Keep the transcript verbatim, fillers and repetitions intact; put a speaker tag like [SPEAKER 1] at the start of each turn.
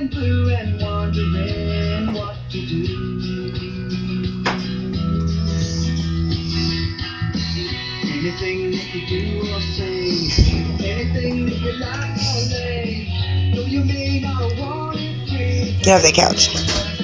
[SPEAKER 1] feeling blue and wondering what to do. Anything that you do or say, anything that you like or lay, though you may not want it free.
[SPEAKER 2] Get off that couch.